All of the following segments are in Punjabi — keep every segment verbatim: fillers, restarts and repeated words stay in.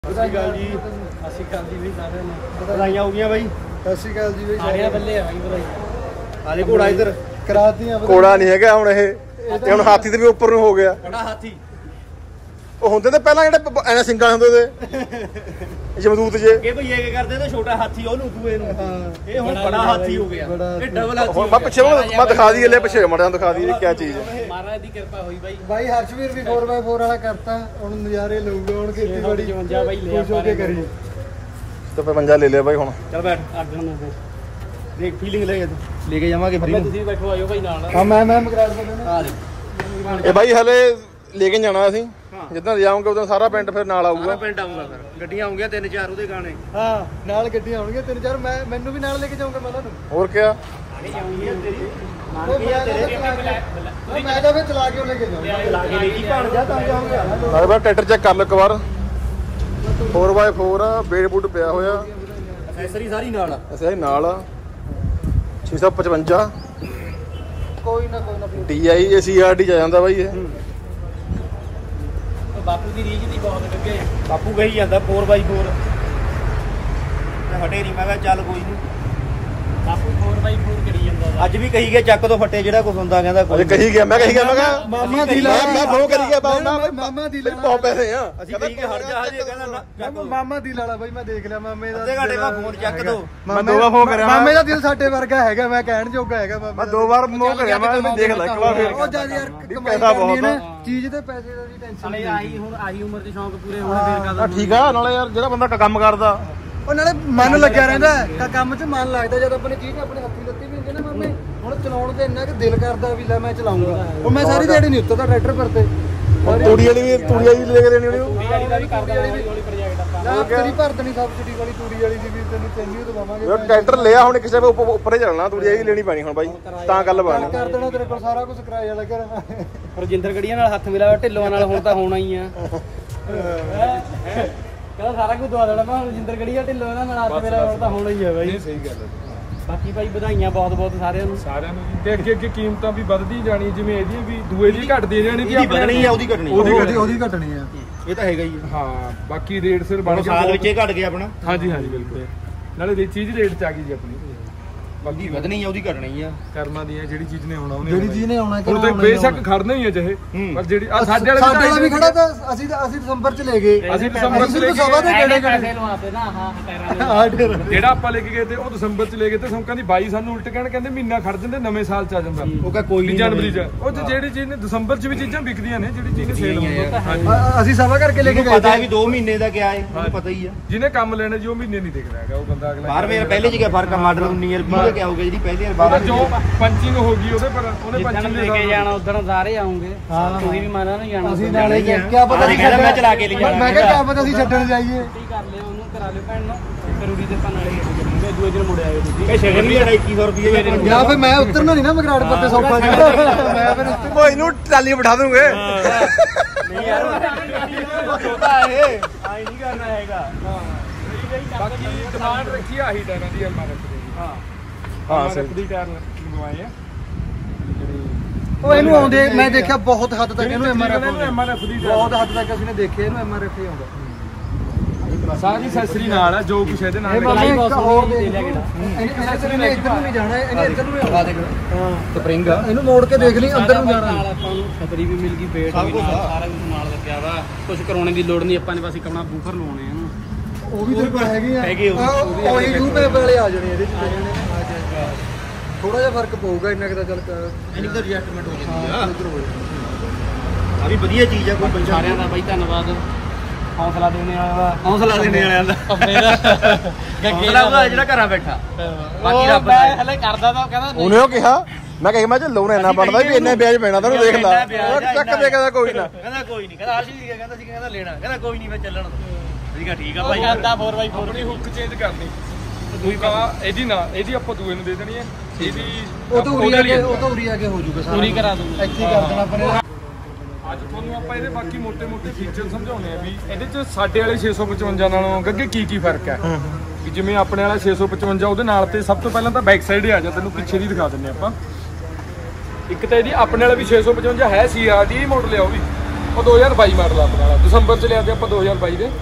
ਸਤਿ ਸ਼੍ਰੀ ਅਕਾਲ ਜੀ। ਸਤਿ ਸ਼੍ਰੀ ਅਕਾਲ ਜੀ ਬਈ ਸਾਰਿਆਂ ਨੂੰ ਵਧਾਈਆਂ ਹੋ ਗਈਆਂ ਬਾਈ। ਸਤਿ ਸ਼੍ਰੀ ਅਕਾਲ ਜੀ ਬਈ। ਆੜਿਆ ਬੱਲੇ ਆ ਬਾਈ ਵਧਾਈ। ਆਲੇ ਘੋੜਾ ਇੱਧਰ ਕਰਾਤੀਆਂ ਘੋੜਾ ਨਹੀਂ ਹੈਗਾ ਹੁਣ ਇਹ ਤੇ ਹੁਣ ਹਾਥੀ ਤੇ ਵੀ ਉੱਪਰ ਨੂੰ ਹੋ ਗਿਆ। ਬੜਾ ਹਾਥੀ ਉਹ ਹੁੰਦੇ ਤੇ ਪਹਿਲਾਂ ਜਿਹੜੇ ਐਨੇ ਸਿੰਗਲ ਹੁੰਦੇ ਤੇ ਜਮਦੂਤ ਜੇ ਇਹ ਭਈ ਇਹ ਕਰਦੇ ਤੇ ਛੋਟਾ ਹਾਥੀ ਉਹਨੂੰ ਦੂਏ ਨੂੰ ਇਹ ਹੁਣ ਬੜਾ ਹਾਥੀ ਹੋ ਗਿਆ। ਇਹ ਡਬਲ ਹਾਥੀ ਹੁਣ ਮੈਂ ਪਿੱਛੇ ਮੈਂ ਦਿਖਾ ਦਈਏ ਲੈ ਪਿੱਛੇ ਮੜਿਆਂ ਦਿਖਾ ਦਈਏ ਕੀ ਚੀਜ਼ ਹੈ। ਮਹਾਰਾਜ ਦੀ ਕਿਰਪਾ ਹੋਈ ਬਾਈ। ਬਾਈ ਹਰਸ਼ਵੀਰ ਵੀ ਫੋਰ ਬਾਈ ਫੋਰ ਵਾਲਾ ਕਰਤਾ ਹੁਣ ਨਜ਼ਾਰੇ ਲਊਗਾ ਹੁਣ ਖੇਤੀਬਾੜੀ ਪਚਵੰਜਾ ਬਾਈ ਲਿਆ ਖੁਸ਼ ਹੋ ਕੇ ਕਰੀ ਤੇ ਪੰਜਾ ਲੈ ਲਿਆ ਬਾਈ ਹੁਣ। ਚੱਲ ਬੈਠ ਅੱਡ ਨੂੰ ਦੇਖ ਫੀਲਿੰਗ ਲੈ ਲੈ ਕੇ ਜਾਵਾਂਗੇ ਫਰੀ ਤੁਸੀਂ ਬੈਠੋ ਆਇਓ ਬਾਈ ਨਾਲ। ਹਾਂ ਮੈਂ ਮੈਂ ਮਗਰਾੜ ਬੋਲਣਾ ਆ ਦੇ ਇਹ ਬਾਈ ਹਲੇ ਲੈ ਕੇ ਜਾਣਾ ਅਸੀਂ ਜਿੱਦਾਂ ਜਾਵਾਂਗੇ ਉਦੋਂ ਸਾਰਾ ਪਿੰਡ ਫਿਰ ਨਾਲ ਆਊਗਾ। ਪਿੰਡ ਆਊਗਾ ਫਿਰ ਗੱਡੀਆਂ ਆਉਂਗੀਆਂ ਤਿੰਨ ਚਾਰ ਉਹਦੇ ਗਾਣੇ। ਹਾਂ ਨਾਲ ਗੱਡੀਆਂ ਆਉਣਗੀਆਂ ਤਿੰਨ ਚਾਰ ਮੈਂ ਮੈਨੂੰ ਵੀ ਨਾਲ ਲੈ ਕੇ ਜਾਊਂਗਾ ਮੈਂ ਤੁਹਾਨੂੰ ਹੋਰ ਕਿਆ ਆਣੀ ਆਉਂਗੀਆਂ ਤੇਰੀ ਮੈਂ ਤਾਂ ਫਿਰ ਚਲਾ ਕੇ ਲੈ ਕੇ ਜਾਊਂਗਾ ਲਾ ਕੇ ਲਈ ਭਾਣ ਜਾ ਤਾਂ ਜਾਊਂਗਾ। ਨਾਲੇ ਬਾਈ ਟਰੈਕਟਰ ਚੈੱਕ ਕਰ ਲਓ ਇੱਕ ਵਾਰ ਫੋਰ ਬਾਈ ਫੋਰ ਆ ਬੇੜ ਬੂਟ ਪਿਆ ਹੋਇਆ ਐਕਸੈਸਰੀ ਸਾਰੀ ਨਾਲ ਅਸੀਂ ਨਾਲ ਆ ਛੇ ਸੌ ਪਚਵੰਜਾ ਕੋਈ ਨਾ ਕੋਈ ਨਾ D I A C R D ਚ ਆ ਜਾਂਦਾ ਬਾਈ ਇਹ। ਬਾਪੂ ਦੀ ਰੀਝ ਦੀ ਬਹੁਤ ਲੱਗੇ ਬਾਪੂ ਕਹੀ ਜਾਂਦਾ ਫੋਰ ਬਾਈ ਫੋਰ ਹਟੇ ਨਹੀਂ ਮੈਂ ਕਿਹਾ ਚੱਲ ਕੋਈ ਨਹੀਂ ਬਾਪੂ ਫੋਰ ਬਾਈ ਫੋਰ ਕਰੀ ਜਾਂਦਾ ਅੱਜ ਵੀ ਕਹੀ ਗਿਆ ਚੱਕ ਤੋਂ ਫੱਟੇ ਜਿਹੜਾ ਕੁਝ ਹੁੰਦਾ ਕਹਿੰਦਾ ਅਜੇ ਕਹੀ ਗਿਆ ਮੈਂ ਕਹੀ ਗਿਆ ਮੈਂ ਕਿਹਾ ਮਾਮਾ ਦੀ ਲਾ ਮੈਂ ਫੋਨ ਕਰੀ ਗਿਆ ਬਾਬਾ ਮਾਮਾ ਦੀ ਲਾ ਬਹੁਤ ਪੈਸੇ ਆ ਅਸੀਂ ਕਹੀ ਕਿ ਹਟ ਜਾ ਹਜੇ ਕਹਿੰਦਾ ਮਾਮਾ ਦੀ ਲਾਲਾ ਬਾਈ ਮੈਂ ਦੇਖ ਲਿਆ ਮਾਮੇ ਦਾ ਅੱਧੇ ਘੰਟੇ ਬਾਅਦ ਫੋਨ ਚੱਕ ਦੋ ਮੈਂ ਦੋ ਵਾਰ ਫੋਨ ਕਰਿਆ ਮਾਮੇ ਦਾ ਦਿਲ ਸਾਡੇ ਵਰਗਾ ਹੈਗਾ ਮੈਂ ਕਹਿਣ ਜੋਗਾ ਹੈਗਾ ਮਾਮੇ ਮੈਂ ਦੋ ਵਾਰ ਮੋਹ ਕਰਿਆ ਮੈਂ ਦੇਖ ਲੈ ਇੱਕ ਵਾਰ ਫਿਰ ਉਹ ਜਦ ਯਾਰ ਕਮਾਈ ਪੈਸਾ ਕਰਨੀ ਹੈ ਨਾ ਬਹੁਤ ਚੀਜ਼ ਤੇ ਪੈਸੇ ਦਾ ਵੀ ਟੈਨਸ਼ਨ ਹਲੇ ਆਹੀ ਹੁਣ ਆਹੀ ਉਮਰ ਦੇ ਸ਼ੌਂਕ ਪੂਰੇ ਹੋਣੇ ਫੇਰ ਆ ਕਦੋਂ ਠੀਕ ਆ ਨਾਲੇ ਯਾਰ ਜਿਹੜਾ ਬੰਦਾ ਕੰਮ ਕਰਦਾ ਉਹ ਨਾਲੇ ਮਨ ਲੱਗਿਆ ਰਹਿੰਦਾ ਤਾਂ ਕੰਮ 'ਚ ਮਨ ਲੱਗਦਾ ਜਦ ਆਪਣੀ ਚੀਜ਼ ਆਪਣੇ ਹੱਥੀ ਲੱਤੀ ਵੀ ਹੁੰਦੀ ਨਾ ਮਾਮੇ ਹੁਣ ਚਲਾਉਣ ਤੇ ਇੰਨਾ ਕਿ ਦਿਲ ਕਰਦਾ ਵੀ ਲੈ ਮੈਂ ਚਲਾਉਂਗਾ ਉਹ ਮੈਂ ਸਾਰੀ ਦਿਹਾੜੀ ਨਹੀਂ ਉੱਤਰਦਾ ਟਰੈਕਟਰ ਪਰ ਤੇ ਤੂੜੀ ਵਾਲੀ ਵੀ ਤੂੜੀ ਵਾਲੀ ਲੈ ਕੇ ਦੇਣੀ ਉਹਨੂੰ ਤੂੜੀ ਵਾਲੀ ਦਾ ਵੀ ਕਰਦਾ ਹੌਲੀ ਹੌਲੀ ਪ੍ਰੋਜੈਕਟ ਆਪਾਂ ਨਾ ਤੇਰੀ ਭਰ ਦੇਣੀ ਸਬਸਿਡੀ ਵਾਲੀ ਤੂੜੀ ਵਾਲੀ ਦੀ ਵੀ ਤੈਨੂੰ ਤੈਨੂੰ ਦਵਾਵਾਂਗੇ ਉਹ ਟਰੈਕਟਰ ਲਿਆ ਹੁਣ ਕਿਸੇ ਉੱਪਰ ਉੱਪਰ ਹੀ ਚੱਲਣਾ ਤੂੜੀ ਵਾਲੀ ਲੈਣੀ ਪੈਣੀ ਹੁਣ ਬਾਈ ਤਾਂ ਗੱਲ ਬਣੀ ਕਰ ਦੇਣਾ ਤੇਰੇ ਕੋਲ ਸਾਰਾ ਕੁਝ ਕਿਰਾਏ ਵਾਲਾ ਕਰ ਰਜਿੰਦਰ ਗੜੀਆਂ ਨਾਲ ਹੱਥ ਮਿਲਾ ਢਿੱਲੋਂ ਨਾਲ ਹੁਣ ਤਾਂ ਹੋਣਾ ਹੀ ਆ ਕਹਿੰਦਾ ਸਾਰਾ ਕੁਝ ਦਵਾ ਦੇਣਾ ਮੈਂ ਰਜਿੰਦਰ ਗੜੀਆਂ ਢਿੱਲੋਂ ਨਾਲ ਹੱਥ ਮਿਲਾ ਹੁਣ ਤਾਂ ਹੋਣਾ ਹੀ ਆ ਬਾਈ। ਸਹੀ ਗੱਲ ਹੈ ਬਾਕੀ ਭਾਈ ਵਧਾਈਆਂ ਬਹੁਤ ਬਹੁਤ ਸਾਰਿਆਂ ਨੂੰ ਸਾਰਿਆਂ ਨੂੰ ਤੇ ਅੱਗੇ ਅੱਗੇ ਕੀਮਤਾਂ ਵੀ ਵੱਧਦੀ ਜਾਣੀ ਜਿਵੇਂ ਇਹਦੀ ਵੀ ਦੂਏ ਦੀ ਘਟਦੀ ਜਾਣੀ ਇਹਦੀ ਵਧਣੀ ਆ ਉਹਦੀ ਘਟਣੀ ਉਹਦੀ ਘਟਣੀ ਉਹਦੀ ਘਟਣੀ ਆ ਇਹ ਤਾਂ ਹੈਗਾ ਹੀ ਆ ਹਾਂ ਬਾਕੀ ਰੇਟ ਸਿਰ ਬਣ ਗਿਆ ਸਾਲ ਵਿੱਚ ਇਹ ਘਟ ਗਿਆ ਆਪਣਾ ਹਾਂਜੀ ਹਾਂਜੀ ਬਿਲਕੁਲ ਨਾਲੇ ਦੇ ਚੀਜ਼ ਰੇਟ ਚ ਆ ਗਈ ਜੀ ਆਪਣੀ ਬਾਕੀ ਵਧਣੀ ਆ ਉਹਦੀ ਘਟਣੀ ਆ ਕਰਮਾਂ ਦੀਆਂ ਜਿਹੜੀ ਚੀਜ਼ ਨੇ ਆਉਣਾ ਉਹਨੇ ਜਿਹੜੀ ਚੀਜ਼ ਨੇ ਆਉਣਾ ਹੁਣ ਤੇ ਬੇਸ਼ੱਕ ਖੜਨਾ ਹੀ ਹੈ ਚਾਹੇ ਪਰ ਜਿਹੜੀ ਆ ਸਾਡੇ ਵਾਲੇ ਸਾਡੇ ਵਾਲਾ ਵੀ ਖੜਾ ਤਾਂ ਅਸੀਂ ਤਾਂ ਅਸੀਂ ਦਸੰਬਰ ਚ ਲੈ ਗਏ ਅਸੀਂ ਦਸੰਬਰ ਚ ਲੈ ਕੇ ਸਭਾ ਦੇ ਕਿਹੜੇ ਪੈਸੇ ਲਵਾਤੇ ਨਾ ਹਾਂ ਟਾਇਰਾਂ ਆ ਢੇਰ ਜਿਹੜਾ ਆਪਾਂ ਲੈ ਕੇ ਗਏ ਤੇ ਉਹ ਦਸੰਬਰ ਚ ਲੈ ਗਏ ਤੇ ਸਾਨੂੰ ਕਹਿੰਦੀ ਬਾਈ ਸਾਨੂੰ ਉਲਟ ਕਹਿਣ ਕਹਿੰਦੇ ਮਹੀਨਾ ਖੜ ਜਾਂਦੇ ਨਵੇਂ ਸਾਲ ਚ ਆ ਜਾਂਦਾ ਉਹ ਕਹ ਕੋਈ ਨਹੀਂ ਜਨਵਰੀ ਚ ਉਹ ਜਿਹੜੀ ਚੀਜ਼ ਨੇ ਦਸੰਬਰ ਚ ਵੀ ਚੀਜ਼ਾਂ ਵਿਕਦੀਆਂ ਨੇ ਜਿਹੜੀ ਚੀਜ਼ ਸੇਲ ਹੁੰਦਾ ਹਾਂਜੀ ਅਸੀਂ ਸਭਾ ਕਰਕੇ ਲੈ ਕੇ ਗਏ ਪਤਾ ਵੀ ਦੋ ਮਹੀਨੇ ਦਾ ਕਿਆ ਹੈ ਉਹਨੂੰ ਪਤਾ ਹੀ ਆ ਜਿਹਨੇ ਕੰਮ ਲੈਣਾ ਜੀ ਉਹ ਮਹੀਨੇ ਨਹੀਂ ਦੇਖਦਾ ਹੈਗਾ ਉਹ ਬੰਦਾ ਅਗਲਾ ਬਾਹਰ ਮੇਰਾ ਪਹਿਲੇ ਜੀ ਫਰਕ ਆ ਮਾਡਲ ਉੱਨੀ ਵੀਹ ਦਾ ਕਿਆ ਹੋ ਗਿਆ ਜਿਹੜੀ ਪਹਿਲੀ ਉਹਦਾ ਜੋ ਪੰਚਿੰਗ ਹੋ ਗਈ ਉਹਦੇ ਪਰ ਉਹਨੇ ਪੰਚਿੰਗ ਲੈ ਕੇ ਜਾਣਾ ਉਧਰ ਸਾਰੇ ਆਉਂਗੇ ਤੁਸੀਂ ਵੀ ਮਾਨਾ ਨਹੀਂ ਜਾਣਾ ਅਸੀਂ ਨਾਲੇ ਕੀ ਪਤਾ ਨਹੀਂ ਕਹਿੰਦਾ ਮੈਂ ਚਲਾ ਕੇ ਲੈ ਜਾਣਾ ਮੈਂ ਕਿਹਾ ਕਿਆ ਪਤਾ ਅਸੀਂ ਛੱਡਣ ਜਾਈਏ ਕਰ ਲਿਓ ਉਹਨੂੰ ਕਰਾ ਲਿਓ ਭੈਣ ਨੂੰ ਜ਼ਰੂਰੀ ਤੇ ਆਪਾਂ ਨਾਲੇ ਚੱਲਾਂਗੇ ਦੂਏ ਦਿਨ ਮੁੜ ਆਇਓ ਤੁਸੀਂ ਇਹ ਸ਼ਗਨ ਵੀ ਸਾਡਾ ਇੱਕੀ ਸੌ ਰੁਪਏ ਜਾਂ ਫਿਰ ਮੈਂ ਉਤਰਨਾ ਨਹੀਂ ਨਾ ਮਗਰਾੜ ਪਰ ਤੇ ਸੌਖਾ ਮੈਂ ਫਿਰ ਉਹ ਇਹਨੂੰ ਟਰਾਲੀ ਬਿਠਾ ਦੂੰਗੇ ਨਹੀਂ ਯਾਰ ਛੋਟਾ ਇਹ ਆਈ ਨਹੀਂ ਕਰਨਾ ਹੈਗਾ ਬਾਕੀ ਡਿਮਾਂਡ ਰੱਖੀ ਆਹੀ ਟਾਇਰਾਂ ਦੀ ਐਮ ਆਰ ਐਫ ਦੀ ਹਾਂ ਹਾਂ ਸਰ ਦੀ ਟਾਇਰ ਲਗਵਾਏ ਆ ਉਹ ਇਹਨੂੰ ਆਉਂਦੇ ਮੈਂ ਦੇਖਿਆ ਬਹੁਤ ਹੱਦ ਤੱਕ ਇਹਨੂੰ M R F M R F ਦੀ ਬਹੁਤ ਹੱਦ ਤੱਕ ਅਸੀਂ ਨੇ ਦੇਖਿਆ ਇਹਨੂੰ ਐਮ ਆਰ ਐਫ ਹੀ ਆਉਂਦਾ ਸਾਰੀ ਸੈਸਰੀ ਨਾਲ ਆ ਜੋ ਕੁਛ ਇਹਦੇ ਨਾਲ ਇਹ ਮਾਮੇ ਬਹੁਤ ਉਹ ਸੋਹਣੀ ਦੇ ਲਿਆ ਕਿਹੜਾ ਇਹਨੇ ਇੱਧਰ ਨੂੰ ਨਹੀਂ ਜਾਣਾ ਇਹਨੇ ਇੱਧਰ ਨੂੰ ਆਉਣਾ ਦੇਖ ਹਾਂ ਸਪਰਿੰਗ ਇਹਨੂੰ ਮੋੜ ਕੇ ਦੇਖ ਲਈ ਅੰਦਰ ਨੂੰ ਜਾਣਾ ਨਾਲ ਆਪਾਂ ਨੂੰ ਛਤਰੀ ਵੀ ਮਿਲ ਗਈ ਬੇਟ ਵੀ ਨਾਲ ਸਾਰਾ ਕੁਝ ਨਾਲ ਲੱਗਿਆ ਵਾ ਕੁਝ ਕਰਾਉਣੇ ਦੀ ਲੋੜ ਨਹੀਂ ਆਪਾਂ ਨੇ ਬਸ ਇੱਕ ਆਪਣਾ ਬੂਫਰ ਲਾਉਣੇ ਆ ਉਹ ਵੀ ਤੇਰੇ ਕੋਲ ਹੈਗੇ ਆ ਹੈਗੇ ਉਹ ਉਹ ਯੂਟਿਊਬ ਵਾਲੇ ਆ ਜਾਣੇ ਇਹਦੇ ਚ ਥੋੜਾ ਜਿਹਾ ਫਰਕ ਪਊਗਾ ਇੰਨਾ ਕਿ ਤਾਂ ਚੱਲ ਇੰਨੀ ਤਾਂ ਐਡਜਸਟਮੈਂਟ ਹੋ ਜਾਂਦੀ ਆ ਆ ਵੀ ਵਧੀਆ ਚੀਜ਼ ਆ ਕੋਈ ਸਾਰਿਆਂ ਦਾ ਬਾਈ ਧੰਨਵਾਦ ਹੌਸਲਾ ਦੇਣੇ ਵਾਲਾ ਹੌਸਲਾ ਦੇਣੇ ਵਾਲਿਆਂ ਦਾ ਹੌਸਲਾ ਉਹਦਾ ਜਿਹੜਾ ਘਰਾਂ ਬੈਠਾ ਬਾਕੀ ਰੱਬ ਦਾ ਹਲੇ ਕਰਦਾ ਤਾਂ ਕਹਿੰਦਾ ਉਹਨੇ ਉਹ ਕਿਹਾ ਮੈਂ ਕਿਹਾ ਮੈਂ ਚ ਲੋਨ ਇੰਨਾ ਬਣਦਾ ਵੀ ਇੰਨੇ ਵਿਆਜ ਪੈਣਾ ਤੈਨੂੰ ਦੇਖ ਲਾ ਉਹ ਚੱਕ ਦੇ ਕਹਿੰਦਾ ਕੋਈ ਨਾ ਕਹਿੰਦਾ ਕੋਈ ਨਹੀਂ ਕਹਿੰਦਾ ਆਸ਼ੀ ਸੀਗਾ ਕਹਿੰਦਾ ਸੀ ਕਹਿੰਦਾ ਲੈਣਾ ਕਹਿੰਦਾ ਕੋਈ ਨਹੀਂ ਮੈਂ ਚੱਲਣ ਠੀਕ ਆ ਠੀਕ ਆ ਭਾਈ ਆਂਦਾ ਫੋਰ ਬਾਈ ਫੋਰ ਆਪਣੀ ਹੁੱਕ ਚੇਂਜ ਕਰਨੀ ਹੁੱਕਾ ਇਹਦੀ ਨਾ ਇਹਦੀ ਆਪਾਂ ਦੂਏ ਨੂੰ ਦੇ ਦੇਣੀ ਹੈ ਇਹਦੀ ਉਹ ਤਾਂ ਉਰੀ ਆ ਕੇ ਉਹ ਤਾਂ ਉਰੀ ਆ ਕੇ ਹੋ ਜਾਊਗਾ ਸਾਰਾ ਪੂਰੀ ਕਰਾ ਦੂੰਗਾ ਇੱਥੇ ਕਰ ਦੇਣਾ ਆਪਣੇ ਅੱਜ ਤੁਹਾਨੂੰ ਆਪਾਂ ਇਹਦੇ ਬਾਕੀ ਮੋٹے-ਮੋٹے ਫੀਚਰ ਸਮਝਾਉਣੇ ਆ ਵੀ ਇਹਦੇ ਚ ਸਾਡੇ ਵਾਲੇ ਛੇ ਸੌ ਪਚਵੰਜਾ ਨਾਲੋਂ ਗੱਗੇ ਕੀ ਕੀ ਫਰਕ ਹੈ ਕਿ ਜਿਵੇਂ ਆਪਣੇ ਵਾਲਾ ਛੇ ਸੌ ਪਚਵੰਜਾ ਉਹਦੇ ਨਾਲ ਤੇ ਸਭ ਤੋਂ ਪਹਿਲਾਂ ਤਾਂ ਬੈਕ ਸਾਈਡ ਹੀ ਆ ਜਾ ਤੈਨੂੰ ਪਿੱਛੇ ਦੀ ਦਿਖਾ ਦਿੰਨੇ ਆਪਾਂ ਇੱਕ ਤਾਂ ਇਹਦੀ ਆਪਣੇ ਵਾਲਾ ਵੀ ਛੇ ਸੌ ਪਚਵੰਜਾ ਹੈ ਸੀ ਆਰ ਦੀ ਮਾਡਲ ਆ ਉਹ ਵੀ ਉਹ ਦੋ ਹਜ਼ਾਰ ਬਾਈ ਮਾਡਲ ਆਪਣੇ ਵਾਲਾ ਦਸੰਬਰ ਚ ਲਿਆ ਤੇ ਆਪਾਂ ਦੋ ਹਜ਼ਾਰ ਬਾਈ ਦੇ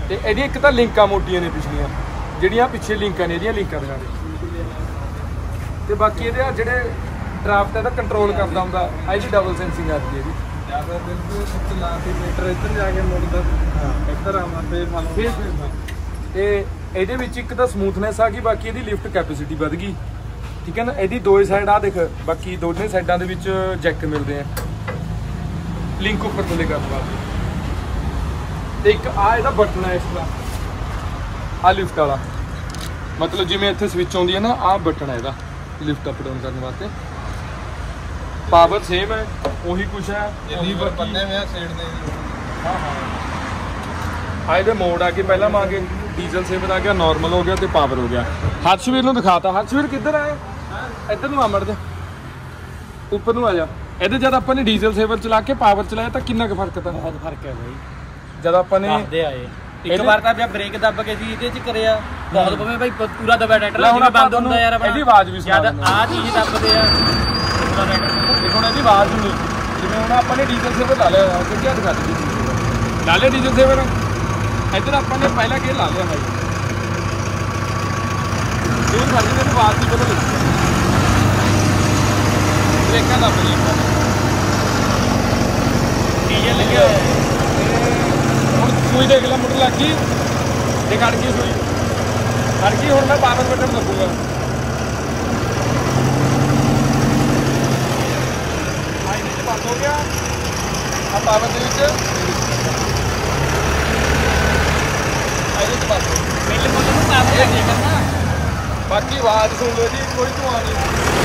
ਤੇ ਇਹਦੀ ਇੱਕ ਤਾਂ ਲਿੰਕਾਂ ਮੋਟੀਆਂ ਨੇ ਪਿਛਲੀਆਂ, ਜਿਹੜੀਆਂ ਪਿੱਛੇ ਲਿੰਕਾਂ ਨੇ ਇਹਦੀਆਂ ਲਿੰਕਾਂ ਦਿਖਾ ਦੇ। ਤੇ ਬਾਕੀ ਇਹਦੇ ਆ ਜਿਹੜੇ ਡਰਾਫਟ ਇਹਦਾ ਕੰਟਰੋਲ ਕਰਦਾ ਹੁੰਦਾ, ਇਹਦੀ ਡਬਲ ਸੈਂਸਿੰਗ ਆਦੀ ਇਹਦੀ। ਜ਼ਿਆਦਾ ਬਿਲਕੁਲ ਸੱਤ ਲੱਖ ਮੀਟਰ ਇੱਧਰ ਜਾ ਕੇ ਮੁੜਦਾ, ਇੱਧਰ ਆਵਾਂ ਤੇ ਮੰਨ ਲਓ ਤੇ ਇਹਦੇ ਵਿੱਚ ਇੱਕ ਤਾਂ ਸਮੂਥਨੈਸ ਆ ਗਈ, ਬਾਕੀ ਇਹਦੀ ਲਿਫਟ ਕੈਪੈਸਿਟੀ ਵਧ ਗਈ। ਠੀਕ ਹੈ ਨਾ। ਇਹਦੀ ਦੋਏ ਸਾਈਡ ਆ ਦੇਖ, ਬਾਕੀ ਦੋਨੇ ਸਾਈਡਾਂ ਦੇ ਵਿੱਚ ਜੈਕ ਮਿਲਦੇ ਆ ਲਿੰਕ ਉੱਪਰ ਥੱਲੇ ਕਰਨ ਵਾਸਤੇ। ਤੇ ਇੱਕ ਆ ਇਹਦਾ ਬਟਨ ਹੈ ਇਸਦਾ, ਆ ਲਿਫਟ ਵਾਲਾ, ਮਤਲਬ ਜਿਵੇਂ ਇੱਥੇ ਸਵਿਚ ਆਉਂਦੀ ਹੈ ਨਾ, ਆ ਬਟਨ ਹੈ ਇਹਦਾ ਲਿਫਟ ਅਪ ਡਾਊਨ ਕਰਨ ਵਾਸਤੇ। ਪਾਵਰ ਸੇਮ ਹੈ, ਉਹੀ ਕੁਛ ਹੈ, ਉਹੀ ਬੰਨੇ ਹੋਏ ਆ ਸਾਈਡ ਦੇ। ਹਾਂ ਹਾਂ ਆ ਇਹਦੇ ਮੋਡ ਆ ਕੇ ਪਹਿਲਾਂ ਮਾਂ ਕੇ ਡੀਜ਼ਲ ਸੇਵਰ ਆ ਗਿਆ, ਨਾਰਮਲ ਹੋ ਗਿਆ ਤੇ ਪਾਵਰ ਹੋ ਗਿਆ। ਹਰਸ਼ਵੀਰ ਨੂੰ ਦਿਖਾਤਾ। ਹਰਸ਼ਵੀਰ ਕਿੱਧਰ ਆਏ? ਇੱਧਰ ਨੂੰ ਆ ਮੜ ਜਾ, ਉੱਪਰ ਨੂੰ ਆ ਜਾ। ਇਹਦੇ ਜਦ ਆਪਾਂ ਨੇ ਡੀਜ਼ਲ ਸੇਵਰ ਚਲਾ ਕੇ ਪਾਵਰ ਚਲਾਇਆ ਤਾਂ ਕਿੰਨਾ ਕੁ ਫਰਕ ਤਾਂ? ਬਹੁਤ ਫਰਕ ਹੈ ਬਾਈ। ਜਦ ਆਪਾਂ ਨੇ ਦੱਸਦੇ ਆਏ ਇੱਕ ਵਾਰ ਤਾਂ ਬ੍ਰੇਕ ਦੱਬ ਕੇ ਸੀ ਇਹਦੇ ਚ ਕਰਿਆ ਬਹੁਤ ਭਾਵੇਂ ਬਾਈ ਪੂਰਾ ਦਬਾ ਟਰੈਕਟਰ ਜਿਵੇਂ ਬੰਦ ਹੁੰਦਾ ਯਾਰ ਆਪਣਾ। ਇਹਦੀ ਆਵਾਜ਼ ਵੀ ਸੁਣਾ ਜਦ ਆ ਚੀਜ਼ ਦੱਬਦੇ ਆ ਪੂਰਾ ਟਰੈਕਟਰ। ਦੇਖੋ ਇਹਦੀ ਆਵਾਜ਼ ਨਹੀਂ, ਜਿਵੇਂ ਹੁਣ ਆਪਾਂ ਨੇ ਡੀਜ਼ਲ ਸੇਵਰ ਲਾ ਲਿਆ, ਕਿੱਥੇ ਦਿਖਾ ਦਿੱਤੀ ਲਾ ਲਿਆ ਡੀਜ਼ਲ ਸੇਵਰ। ਇੱਧਰ ਆਪਾਂ ਨੇ ਪਹਿਲਾਂ ਗੇਅਰ ਲਾ ਲਿਆ ਭਾਈ, ਗੇਅਰ ਸਾਡੀ ਤੈਨੂੰ ਆਵਾਜ਼ ਦੀ ਬਦਲ ਬ੍ਰੇਕਾਂ ਦੱਬ ਲਈ ਡੀਜ਼ਲ ਲੱਗਿਆ ਹੋਇਆ। ਹੁਣ ਸੂਈ ਦੇਖ ਲੈ ਮੁੱਢ ਲੱਗ ਗਈ, ਜੇ ਖੜ ਗਈ ਸੂਈ ਖੜ ਗਈ। ਹੁਣ ਮੈਂ ਪਾਵਰ ਬਟਨ ਦੱਬੂਗਾ, ਆ ਇਹਦੇ ਚ ਬੰਦ ਹੋ ਗਿਆ। ਆ ਪਾਵਰ ਦੇ ਵਿੱਚ ਇਹਦੇ ਚ ਬੰਦ ਬਿੱਲ ਮੁੱਲ ਨੂੰ ਪਾਵਰ ਨਹੀਂ ਕਰਨਾ। ਬਾਕੀ ਆਵਾਜ਼ ਸੁਣ ਲਓ ਜੀ, ਕੋਈ ਧੂਆਂ ਨਹੀਂ।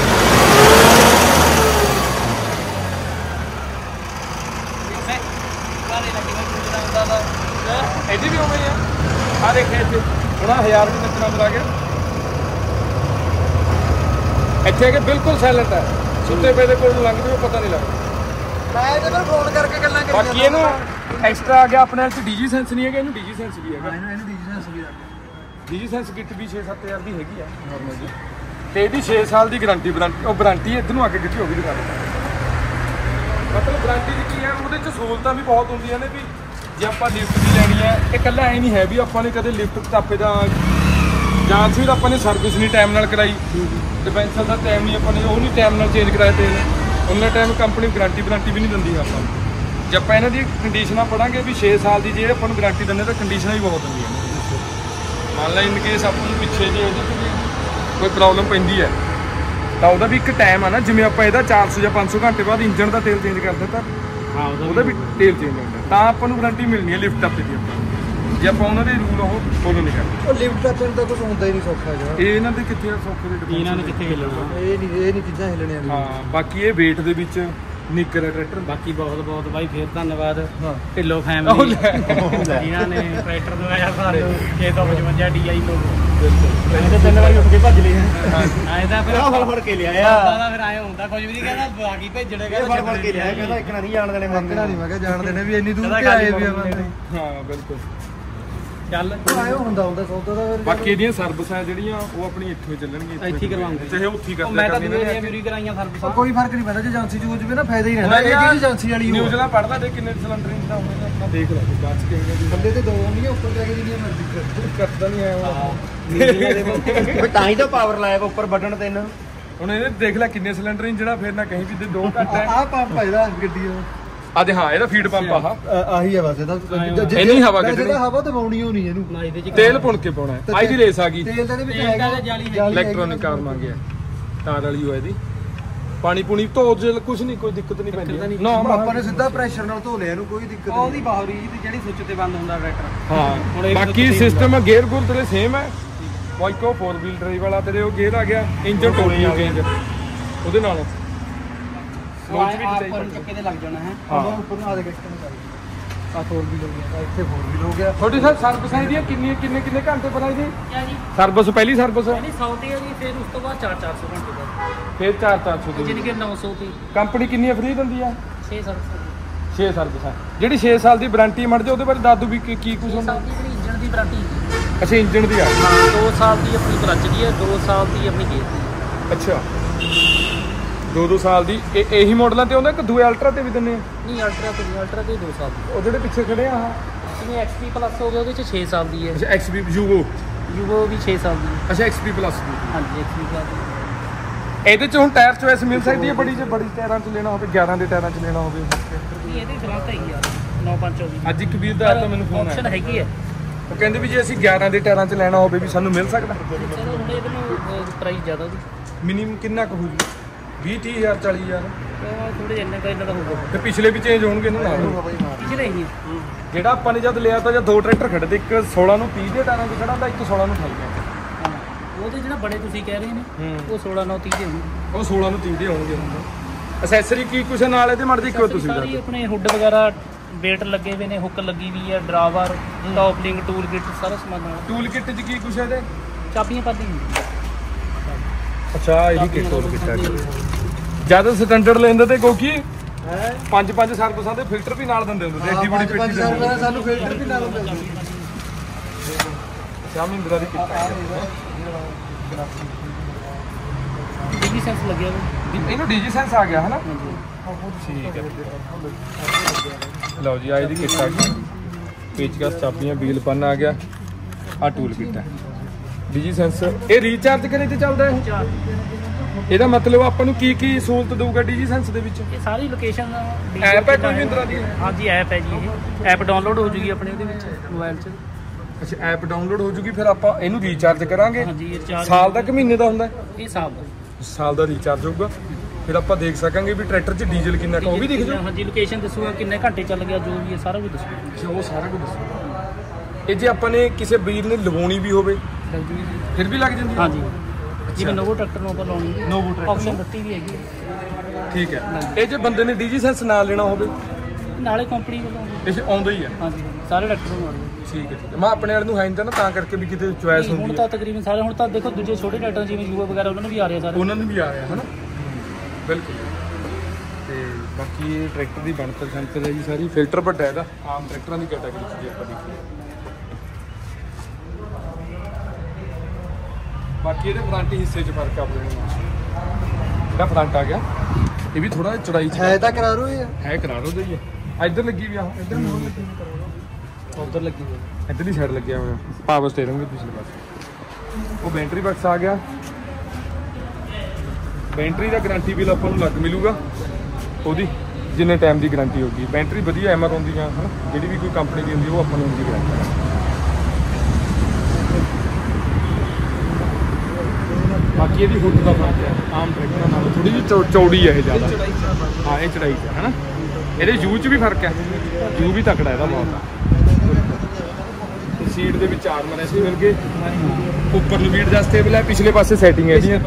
ਇਹਦੀ ਵੀ ਉਵੇਂ ਹੀ ਆ। ਆ ਦੇਖੇ ਇੱਥੇ ਹੁਣ ਆ ਹਜ਼ਾਰ ਦੀ ਨੱਚਣਾ ਬੁਲਾ ਗਿਆ। ਇੱਥੇ ਕਿ ਬਿਲਕੁਲ ਸਾਇਲੈਂਟ ਹੈ, ਸੁੱਤੇ ਪਏ ਦੇ ਕੋਲ ਲੰਘਦੇ ਹੋ ਪਤਾ ਨਹੀਂ ਲੱਗਦਾ। ਮੈਂ ਇਹਦੇ ਨਾਲ ਫੋਨ ਕਰਕੇ ਗੱਲਾਂ ਕਰੀ ਬਾਕੀ ਇਹਨੂੰ ਐਕਸਟਰਾ ਆ ਗਿਆ ਆਪਣੇ ਚ ਡੀਜੀ ਸੈਂਸ ਨਹੀਂ ਹੈਗਾ, ਇਹਨੂੰ ਡੀਜੀ ਸੈਂਸ ਵੀ ਹੈਗਾ। ਇਹਨੂੰ ਇਹਨੂੰ ਡੀਜੀਨੈਸ ਵੀ ਆ ਡੀਜੀ ਸੈਂਸ ਕਿੱਟ ਵੀ ਛੇ ਸੱਤ ਹਜ਼ਾਰ ਦੀ ਹੈਗੀ ਆ ਨਾਰਮਲ ਜੀ। ਤੇ ਇਹਦੀ ਛੇ ਸਾਲ ਦੀ ਗਾਰੰਟੀ ਵਾਰੰਟੀ ਉਹ ਵਾਰੰਟੀ ਇੱਧਰ ਨੂੰ ਆ ਕੇ ਕਿੱਥੇ ਹੋ ਗਈ ਦਿਖਾ ਦਿੱਤਾ। ਮਤਲਬ ਗਾਰੰਟੀ ਦੀ ਕੀ ਹੈ, ਉਹਦੇ ਚ ਸਹੂਲਤਾਂ ਵੀ ਬਹੁਤ ਹੁੰਦੀਆਂ ਨੇ। ਵੀ ਜੇ ਆਪਾਂ ਲਿਫਟ ਦੀ ਲੈਣੀ ਹੈ, ਇਹ ਇਕੱਲਾ ਐ ਨਹੀਂ ਹੈ ਵੀ ਆਪਾਂ ਨੇ ਕਦੇ ਲਿਫਟ ਟਾਪੇ ਦਾ ਜਾਂ ਫਿਰ ਆਪਾਂ ਨੇ ਸਰਵਿਸ ਨਹੀਂ ਟਾਈਮ ਨਾਲ ਕਰਾਈ, ਡਿਫੈਂਸਰ ਦਾ ਟਾਈਮ ਨਹੀਂ ਆਪਾਂ ਨੇ ਉਹ ਨਹੀਂ ਟਾਈਮ ਨਾਲ ਚੇਂਜ ਕਰਾਇਆ ਤੇਲ, ਉਹਨਾਂ ਟਾਈਮ ਕੰਪਨੀ ਗਾਰੰਟੀ ਵਾਰੰਟੀ ਵੀ ਨਹੀਂ ਦਿੰਦੀ ਆਪਾਂ ਨੂੰ। ਜੇ ਆਪਾਂ ਇਹਨਾਂ ਦੀ ਕੰਡੀਸ਼ਨਾਂ ਪੜਾਂਗੇ ਵੀ ਛੇ ਸਾਲ ਦੀ ਜੇ ਆਪਾਂ ਨੂੰ ਗਾਰੰਟੀ ਦਿੰਦੇ ਤਾਂ ਕੰਡੀਸ਼ਨਾਂ ਵੀ ਬਹੁਤ ਹੁੰਦੀਆਂ ਨੇ। ਮੰਨ ਲਾ ਇਨ ਕੇਸ ਆਪਾਂ ਨੂੰ ਪਿੱਛੇ ਜੇ ਉਹਦੇ 'ਚ ਵੀ ਕੋਈ ਪ੍ਰੋਬਲਮ ਪੈਂਦੀ ਹੈ ਤਾਂ ਉਹਦਾ ਵੀ ਇੱਕ ਟਾਈਮ ਆ ਨਾ, ਜਿਵੇਂ ਆਪਾਂ ਇਹਦਾ ਚਾਰ ਸੌ ਜਾਂ ਪੰਜ ਸੌ ਘੰਟੇ ਬਾਅਦ ਇੰਜਣ ਦਾ ਤੇਲ ਚੇਂਜ ਕਰ ਦਿੱਤਾ, ਹਾਂ ਉਹਦਾ ਵੀ ਤੇਲ ਚੇਂਜ ਹੁੰਦਾ ਤਾਂ ਆਪਾਂ ਨੂੰ ਗਾਰੰਟੀ ਮਿਲਣੀ ਹੈ ਲਿਫਟ ਅਪ ਦੀ। ਆਪਾਂ ਜੇ ਆਪਾਂ ਉਹਨਾਂ ਦੇ ਰੂਲ ਉਹ ਫੋਲੋ ਨਹੀਂ ਕਰਦੇ, ਉਹ ਲਿਫਟ ਅਪ ਤਾਂ ਕੁਝ ਹੁੰਦਾ ਹੀ ਨਹੀਂ ਸੌਖਾ ਜਿਹਾ। ਇਹ ਇਹਨਾਂ ਦੇ ਕਿੱਥੇ ਸੌਖੇ ਦੇ ਡਿਫੈਂਸ ਇਹਨਾਂ ਨੇ ਕਿੱਥੇ ਹਿੱਲਣਾ। ਇਹ ਨਹੀਂ ਇਹ ਨਹੀਂ ਚੀਜ਼ਾਂ ਹਿੱਲਣੀਆਂ ਨੇ। ਹਾਂ ਬਾਕੀ ਇਹ weight ਦੇ ਵਿੱਚ ਨਿੱਕਰ ਹੈ ਟਰੈਕਟਰ। ਬਾਕੀ ਬਹੁਤ ਬਹੁਤ ਬਾਈ ਫੇਰ ਧੰਨਵਾਦ ਹਾਂ ਢਿੱਲੋਂ ਫੈਮਿਲੀ ਜਿਨ੍ਹਾਂ ਨੇ ਟਰੈਕਟਰ ਦਵਾਇਆ ਸਾਨੂੰ ਛੇ ਸੌ ਪਚਵੰਜਾ ਡੀ ਆਈ ਲੋਗੋ। ਇਹਦੇ ਤਿੰਨ ਵਾਰੀ ਉੱਠ ਕੇ ਭੱਜ ਲਏ ਆਏ ਤਾਂ ਫਿਰ ਫੜ ਫੜ ਕੇ ਲਿਆ ਦਾ ਫਿਰ ਆਏ ਹੁੰਦਾ ਕੁਝ ਵੀ ਨਹੀਂ ਕਹਿੰਦਾ ਬਾਕੀ ਭੇਜਣੇ ਕਹਿੰਦਾ ਫੜ ਫੜ ਕੇ ਲਿਆ ਕਹਿੰਦਾ ਇੱਕ ਨਾ ਨਹੀਂ ਜਾਣ ਦੇਣੇ ਮੰਗਣਾ ਨਹੀਂ। ਮੈਂ ਕਿਹਾ ਜਾਣ ਦੇਣੇ ਵੀ ਇੰਨੀ ਦੂਰ ਤੇ ਆਏ ਵੀ ਆ ਬੰਦੇ। ਹਾਂ ਬਿਲਕੁਲ ਚੱਲ ਆਇਓ ਹੁੰਦਾ ਹੁੰਦਾ ਸੌਦਾ ਦਾ ਫਿਰ। ਬਾਕੀ ਇਹਦੀਆਂ ਸਰਵਿਸਾਂ ਜਿਹੜੀਆਂ ਉਹ ਆਪਣੀ ਇੱਥੋਂ ਹੀ ਚੱਲਣਗੀਆਂ, ਇੱਥੇ ਹੀ ਕਰਵਾਉਂਗੇ ਚਾਹੇ ਉੱਥੇ ਹੀ ਉਹ ਕਰਦੇ ਮੈਂ ਤਾਂ ਦੂਏ ਮੇਰੀ ਕਰਾਈਆਂ ਸਰਵਿਸਾਂ। ਕੋਈ ਫਰਕ ਨਹੀਂ ਪੈਂਦਾ ਜੇ ਏਜੰਸੀ ਚ ਹੋ ਜਵੇ ਨਾ ਫਾਇਦਾ ਹੀ ਰਹਿੰਦਾ। ਇਹ ਜਿਹੜੀ ਏਜੰਸੀ ਵਾਲੀ ਹੋ ਨਿਊਜ਼ਲਾ ਪੜਦਾ ਦੇ ਕਿੰਨੇ ਸਿਲੰਡਰ ਇੰਦਾ ਹੋਵੇਗਾ ਆਪਾਂ ਦੇਖ ਲਾ ਬਾਅਦ ਚ ਕਹੇਗਾ ਜੀ ਥੱਲੇ ਤੇ ਦੋ ਨਹੀਂ ਉੱਪਰ ਜਾ ਕੇ ਜਿੰਨੀਆਂ ਮਰਜ਼ੀ ਕਰ। ਕਰਦਾ ਨਹੀਂ ਆਇਆ ਹਾਂ ਤਾਂ ਹੀ ਤਾਂ ਪਾਵਰ ਲਾਇਆ ਉੱਪਰ ਬਟਨ ਤਿੰਨ। ਹੁਣ ਇਹਨੇ ਦੇਖ ਲੈ ਕਿੰਨੇ ਸਿਲੰਡਰ ਇੰਜਣਾ ਫਿਰ ਨਾ ਕਹੀਂ ਵੀ ਤੇ ਦੋ ਘੱਟ ਹੈ। ਆਹ ਪੰਪ ਇਹਦਾ ਗੱਡੀ ਦਾ ਆ ਦੇ ਹਾਂ ਇਹਦਾ ਫੀਡ ਪੰਪ ਆਹ ਆਹੀ ਹੈ ਬਸ ਇਹਦਾ। ਇੰਨੀ ਹਵਾ ਕੱਢਣੀ। ਇਹਦਾ ਹਵਾ ਦਬਾਉਣੀ ਹੋਣੀ ਇਹਨੂੰ। ਨਾ ਇਹਦੇ ਚ ਤੇਲ ਪੁਣ ਕੇ ਪਾਉਣਾ ਹੈ। ਆਈ ਦੀ ਰੇਸ ਆ ਗਈ, ਤੇਲ ਤਾਂ ਇਹਦੇ ਵਿੱਚ ਤੇਲ ਹੈਗਾ ਦਾ ਜਾਲੀ ਹੈਗੀ। ਇਲੈਕਟ੍ਰੋਨਿਕ ਕਾਰ ਮੰਗਿਆ ਤਾਰ ਵਾਲੀ ਹੋਇਆ ਇਹਦੀ। ਪਾਣੀ ਪੂਣੀ ਧੋ ਜੇ ਕੁਝ ਨਹੀਂ, ਕੋਈ ਦਿੱਕਤ ਨਹੀਂ ਪੈਂਦੀ ਨਾ। ਆਪਾਂ ਨੇ ਸਿੱਧਾ ਪ੍ਰੈਸ਼ਰ ਨਾਲ ਧੋ ਲਿਆ ਇਹਨੂੰ, ਕੋਈ ਦਿੱਕਤ ਨਹੀਂ। ਉਹਦੀ ਬਾਹਰੀ ਜੀ ਜਿਹੜੀ ਸੁੱਚ ਤੇ ਬੰਦ ਹੁੰਦਾ ਟਰੈਕਟਰ। ਹਾਂ ਹੁਣ ਇਹ ਬਾਕੀ ਸਿਸਟਮ ਗੇਅਰ ਗੂਰ ਤੇਰੇ ਸੇਮ ਹੈ। ਵਾਈਕੋ ਫੋਰ ਵੀਲ ਡਰਾਈਵ ਵਾਲਾ ਤੇਰੇ ਉਹ ਗੇਅਰ ਆ ਗਿਆ, ਇੰਜਨ ਟੋਟਲੀ ਚੇਂਜ ਉਹਦੇ ਨਾਲ। ਸੋਚ ਵੀ ਤੇ ਚੱਕੇ ਤੇ ਲੱਗ ਜਾਣਾ ਹੈ। ਹਾਂ ਉੱਪਰ ਨੂੰ ਆ ਦੇ ਕਿਸਟਮ ਕਰ ਆ ਫੋਰ ਵੀ ਹੋ ਗਿਆ, ਇੱਥੇ ਫੋਰ ਵੀ ਹੋ ਗਿਆ। ਤੁਹਾਡੀ ਸਰ ਸਰਵਿਸ ਇਹਦੀ ਕਿੰਨੀ ਕਿੰਨੇ ਕਿੰਨੇ ਘੰਟੇ ਬਣਾਈ ਜੀ? ਕਿਆ ਜੀ ਸਰਵਿਸ ਪਹਿਲੀ ਸਰਵਿਸ ਨਹੀਂ ਸੌ ਤੇ ਜੀ, ਫਿਰ ਉਸ ਤੋਂ ਬਾਅਦ ਚਾਰ ਚਾਰ ਸੌ ਘੰਟੇ ਬਾਅਦ ਫਿਰ ਚਾਰ ਚਾਰ ਸੌ ਜਿੰਨ ਦੀ ਕਿ ਨੌ ਸੌ ਤੇ ਕੰਪਨੀ ਕਿੰਨੀ ਫ੍ਰੀ ਦਿੰਦੀ ਆ? ਛੇ ਸੌ ਛੇ ਸਰਵਿਸਾਂ ਜਿਹੜੀ ਛੇ ਸਾਲ ਦੀ ਵਾਰੰਟੀ ਮੜ ਜਾ ਉਹਦੇ ਬਾਰੇ ਦੱਸ ਦੋ ਵੀ ਕੀ ਕੀ ਕੁਝ ਹੁੰਦਾ। ਸਾਲ ਦੀ ਜਿਹੜੀ ਇੰਜਣ ਦੀ ਵਾਰੰਟੀ ਅੱਛਾ ਇੰਜਨ ਦੀ ਆ। ਹਾਂ ਦੋ ਸਾਲ ਦੀ ਆਪਣੀ ਕਲੱਚ ਦੀ ਹੈ, ਦੋ ਸਾਲ ਦੀ ਆਪਣੀ ਗੇਅਰ ਦੀ। ਅੱਛਾ ਦੋ ਦੋ ਸਾਲ ਦੀ ਇਹ ਇਹੀ ਮਾਡਲਾਂ ਤੇ ਆਉਂਦਾ ਕਿ ਦੂਏ ਅਲਟਰਾ ਤੇ ਵੀ ਦਿੰਦੇ ਆ? ਨਹੀਂ ਅਲਟਰਾ ਤੇ ਅਲਟਰਾ ਤੇ ਦੋ ਸਾਲ ਦੀ। ਉਹ ਜਿਹੜੇ ਪਿੱਛੇ ਖੜੇ ਆ ਆਹ ਜਿਵੇਂ ਐਕਸਪੀ ਪਲੱਸ ਹੋ ਗਿਆ ਉਹਦੇ ਚ ਛੇ ਸਾਲ ਦੀ ਹੈ। ਅੱਛਾ ਐਕਸਪੀ ਯੂਗੋ ਯੂਗੋ ਵੀ ਛੇ ਸਾਲ ਦੀ ਹੈ। ਅੱਛਾ ਐਕਸਪੀ ਪਲੱਸ ਦੀ। ਹਾਂਜੀ ਐਕਸਪੀ ਪਲੱਸ। ਇਹਦੇ ਚ ਹੁਣ ਟਾਇਰ ਚੋਇਸ ਮਿਲ ਸਕਦੀ ਹੈ ਬੜੀ ਜੇ ਬੜੀ ਟਾਇਰਾਂ ਚ ਲੈਣਾ ਹੋਵੇ ਗਿਆਰਾਂ ਦੇ ਟਾਇਰਾਂ ਚ ਲੈਣਾ ਹੋਵੇ। ਨਹੀਂ ਇਹਦੇ ਚਲਾਉਂਦਾ ਹੀ ਯਾਰ ਨੌ ਪੰਜ ਚੌਵੀ। ਅੱਜ ਇੱਕ ਵੀਰ ਦਾ ਆਇਆ ਤਾਂ ਮੈਨੂੰ ਫੋਨ ਆਪਸ਼ਨ ਹੈਗੀ ਹੈ। ਉਹ ਕਹਿੰਦੇ ਵੀ ਜੇ ਅਸੀਂ ਗਿਆਰਾਂ ਦੇ ਟਾਇਰਾਂ ਚ ਲੈਣਾ ਹੋਵੇ ਵੀ ਸਾਨੂੰ ਮਿਲ ਸਕਦਾ। ਚਲੋ ਹੁਣ ਇਹਦੇ ਨੂੰ ਪ੍ਰਾਈਸ ਜ਼ਿਆਦਾ ਉਹਦੀ ਮਿਨੀਮਮ ਕਿੰਨਾ ਕੁ ਹੋਊਗੀ ਵੀਹ ਤੀਹ ਹਜ਼ਾਰ ਚਾਲੀ ਹਜ਼ਾਰ ਥੋੜੇ ਇੰਨਾ ਕੁ ਇੰਨਾ ਦਾ ਹੋਊਗਾ। ਤੇ ਪਿਛਲੇ ਵੀ ਚੇਂਜ ਹੋਣਗੇ ਨਾ ਨਾਲ ਪਿਛਲੇ ਹੀ ਜਿਹੜਾ ਆਪਾਂ ਨੇ ਜਦ ਲਿਆ ਤਾਂ ਜਾਂ ਦੋ ਟਰੈਕਟਰ ਖੜੇ ਤੇ ਇੱਕ ਸੋਲਾਂ ਨੂੰ ਤੀਹ ਦੇ ਟਾਇਰਾਂ 'ਚ ਖੜਾ ਤਾਂ ਇੱਕ ਸੋਲਾਂ ਨੂੰ ਅਠਾਈ ਦੇ। ਉਹਦੇ ਜਿਹੜਾ ਬੜੇ ਤੁਸੀਂ ਕਹਿ ਰਹੇ ਨੇ ਉਹ ਸੋਲਾਂ ਨੌ ਤੀਹ ਦੇ ਹੋਣਗੇ। ਉਹ ਸੋਲਾਂ ਨੂੰ ਤੀਹ ਦੇ ਹੋਣਗੇ। ਅਸੈਸਰੀ ਕੀ ਕੁਛ ਨਾਲ ਇਹਦੇ ਮੜ ਦੇਖਿਓ ਤੁਸੀਂ ਸਾਰੀ ਆਪਣੇ ਹੁੱਡ ਵਗੈਰਾ ਵੇਟ ਲੱਗੇ ਹੋਏ ਨੇ ਹੁੱਕ ਲੱਗੀ ਵੀ ਹੈ drawbar top link tool kit ਸਾਰਾ ਸਮਾਨ ਨਾਲ। ਟੂਲ ਕਿਟ 'ਚ ਕੀ ਕੁਛ ਹੈ ਇਹਦੇ ਚਾਬੀਆਂ ਪਾਦੀ ਅੱਛਾ ਇਹਦੀ ਕਿਟ ਟੂਲ ਕਿਟ ਹੈ ਜਿਆਦਾ ਸਟੈਂਡਰਡ ਲੈਂਦੇ ਤੇ ਕੋਕੀ ਹੈ ਪੰਜ ਪੰਜ ਸਰਵਿਸਾਂ ਦੇ ਫਿਲਟਰ ਵੀ ਨਾਲ ਦਿੰਦੇ ਹੁੰਦੇ ਐਡੀ ਬੜੀ ਪੇਟੀ ਸਰਵਿਸ ਸਾਨੂੰ ਫਿਲਟਰ ਵੀ ਨਾਲ ਦਿੰਦੇ ਸ਼ਾਮ ਇੰਦਰਾ ਦੀ ਕਿਟ ਹੈ। ਡੀਜੀ ਸੈਂਸ ਲੱਗਿਆ ਹੋਇਆ ਇਹਨੂੰ ਡੀਜੀ ਸੈਂਸ ਆ ਗਿਆ ਹੈ ਨਾ। ਠੀਕ ਹੈ ਲਓ ਜੀ ਆ ਇਹਦੀ ਕਿੱਟ ਆ ਗਈ ਪੇਚਕਸ ਚਾਬੀਆਂ ਵੀਲ ਪੰਨ ਆ ਗਿਆ ਆ ਟੂਲ ਕਿੱਟ ਹੈ ਡੀਜੀ ਸੈਂਸ। ਇਹ ਰੀਚਾਰਜ ਕਰੇ ਤੇ ਚੱਲਦਾ ਇਹ ਇਹਦਾ ਮਤਲਬ ਆਪਾਂ ਨੂੰ ਕੀ ਕੀ ਸਹੂਲਤ ਦੇਊਗਾ ਡੀਜੀ ਸੈਂਸ ਦੇ ਵਿੱਚ। ਇਹ ਸਾਰੀ ਲੋਕੇਸ਼ਨ ਐਪ ਹੈ ਕੋਈ ਮਹਿੰਦਰਾ ਦੀ। ਹਾਂਜੀ ਐਪ ਹੈ ਜੀ ਇਹ ਐਪ ਡਾਊਨਲੋਡ ਹੋ ਜੂਗੀ ਆਪਣੇ ਉਹਦੇ ਵਿੱਚ ਮੋਬਾਈਲ 'ਚ। ਅੱਛਾ ਐਪ ਡਾਊਨਲੋਡ ਹੋ ਜੂਗੀ ਫਿਰ ਆਪਾਂ ਇਹਨੂੰ ਰੀਚਾਰਜ ਕਰਾਂਗੇ। ਹਾਂਜੀ ਰੀਚਾਰਜ ਸਾਲ ਦਾ ਕਿ ਮਹੀਨੇ ਦਾ ਹੁੰਦਾ ਇਹ ਸਾਲ ਦਾ ਸਾਲ ਦਾ ਰੀਚਾਰਜ ਹੋਊਗਾ ਫਿਰ ਆਪਾਂ ਦੇਖ ਸਕਾਂਗੇ ਵੀ ਟਰੈਕਟਰ 'ਚ ਡੀਜ਼ਲ ਕਿੰਨਾ ਕੁ ਉਹ ਵੀ ਦਿਖ ਜਾਊ। ਹਾਂਜੀ ਲੋਕੇਸ਼ਨ ਦੱਸੂਗਾ ਕਿੰਨੇ ਘੰਟੇ ਚੱਲ ਗਿਆ ਜੋ ਵੀ ਹੈ ਸਾਰਾ ਕੁਝ ਦੱਸੂਗਾ। ਅੱਛਾ ਉਹ ਸਾਰਾ ਕੁਝ ਦੱਸੂਗਾ। ਇਹ ਜੇ ਆਪਾਂ ਨੇ ਕਿਸੇ ਵੀਰ ਨੇ ਲਵਾਉਣੀ ਵੀ ਹੋਵੇ ਫਿਰ ਵੀ ਲੱਗ ਜਾਂਦੀ ਹੈ। ਹਾਂਜੀ ਜਿਵੇਂ ਨੋਵੋ ਟਰੈਕਟਰ ਨੂੰ ਆਪਾਂ ਲਾਉਣੀ ਹੈ ਨੋਵੋ ਟਰੈਕਟਰ ਆਪਸ਼ਨ ਦਿੱਤੀ ਵੀ ਹੈਗੀ ਹੈ। ਠੀਕ ਹੈ ਇਹ ਜੇ ਬੰਦੇ ਨੇ ਡੀਜੀ ਸੈਂਸ ਨਾਲ ਲੈਣਾ ਹੋਵੇ ਨਾਲੇ ਕੰਪਨੀ ਵੱਲੋਂ ਇਹ ਆਉਂਦਾ ਹੀ ਹੈ। ਹਾਂਜੀ ਸਾਰੇ ਟਰੈਕਟਰ ਨੂੰ ਆਉਂਦੇ। ਠੀਕ ਹੈ ਠੀਕ ਹੈ ਮੈਂ ਆਪਣੇ ਵਾਲੇ ਨੂੰ ਹੈ ਨਾ ਤਾਂ ਕਰਕੇ ਵੀ ਕਿਤੇ ਚੁਆਇਸ ਹੁੰਦੀ ਹੈ। ਹੁਣ ਤਾਂ ਤਕਰੀਬਨ ਸਾਰੇ ਹੁਣ ਤਾਂ ਦੇਖੋ ਦੂਜੇ ਛੋਟੇ ਟਰੈਕਟਰ ਜਿਵੇਂ ਯੂਆ ਵਗੈਰਾ ਉਹਨਾਂ ਨੂੰ ਵੀ ਆ ਰਹੇ ਸਾਰੇ ਉਹਨਾਂ ਨੂੰ ਵੀ ਆ ਰਿਹਾ ਹੈ ਨਾ ਬਿਲਕੁਲ। ਤੇ ਬਾਕੀ ਇਹ ਟਰੈਕਟਰ ਦੀ ਬਣਤਰ ਸੰਤਰ ਹੈ ਜੀ ਸਾਰੀ ਫਿਲਟਰ ਵੱਡਾ ਇਹਦਾ ਆਮ ਟਰੈਕਟਰਾਂ ਦੀ ਕੈਟਾਗਰੀ 'ਚ ਜੇ ਆਪਾਂ ਦੇਖੀਏ। ਬਾਕੀ ਇਹਦੇ ਫਰੰਟ ਹਿੱਸੇ 'ਚ ਫਰਕ ਆ ਆਪਣੇ ਜਿਹੜਾ ਫਰੰਟ ਆ ਗਿਆ ਇਹ ਵੀ ਥੋੜਾ ਚੜਾਈ 'ਚ ਹੈ ਤਾਂ ਕਰਾਰੋ ਹੀ ਆ ਹੈ ਕਰਾਰੋ ਦਾ ਹੀ ਹੈ। ਇੱਧਰ ਲੱਗੀ ਵੀ ਆ ਇੱਧਰ ਮੋੜ ਲੱਗੀ ਵੀ ਕਰਾਰੋ ਉੱਧਰ ਲੱਗੀ ਹੋਈ ਇੱਧਰਲੀ ਸਾਈਡ ਲੱਗਿਆ ਹੋਇਆ ਪਾਵਰ ਸਟੀਅਰਿੰਗ ਵੀ ਪਿਛਲੇ ਪਾਸੇ। ਉਹ ਬੈਟਰੀ ਬਾਕਸ ਆ ਗਿਆ ਬੈਟਰੀ ਦਾ ਗਾਰੰਟੀ ਬਿੱਲ ਆਪਾਂ ਨੂੰ ਲੱਗ ਮਿਲੂਗਾ ਉਹਦੀ ਜਿੰਨੇ ਟਾਈਮ ਦੀ ਗਾਰੰਟੀ ਹੋਊਗੀ। ਬੈਟਰੀ ਵਧੀਆ ਐਮਾਜ਼ੋਨ ਦੀਆਂ ਹਨ ਜਿਹੜੀ ਵੀ ਕੋਈ ਕੰਪਨੀ ਦੀ ਹੁੰਦੀ ਉਹ ਆਪਾਂ ਨੂੰ ਉਹਦੀ ਗਾਰੰਟੀ। ਬਾਕੀ ਇਹਦੀ ਹੁੱਡ ਦਾ ਫਰਕ ਹੈ ਆਮ ਟਰੈਕਟਰਾਂ ਨਾਲੋਂ ਥੋੜੀ ਜਿਹੀ ਚੌੜੀ ਹੈ ਇਹ ਜ਼ਿਆਦਾ। ਹਾਂ ਇਹ ਚੜਾਈ 'ਚ ਹੈ ਨਾ ਇਹਦੇ ਯੂ 'ਚ ਵੀ ਫਰਕ ਹੈ ਯੂ ਵੀ ਤਕੜਾ ਇਹਦਾ ਬਹੁਤ। ਸੀਟ ਦੇ ਵਿੱਚ ਆਰਮਰ ਐਸੇ ਮਿਲ ਗਏ ਉੱਪਰ ਨੂੰ ਵੀਡ ਐਡਜਸਟੇਬਲ ਹੈ ਪਿਛਲੇ ਪਾਸੇ ਸੈਟਿੰਗ ਹੈ ਇਹਦੀ।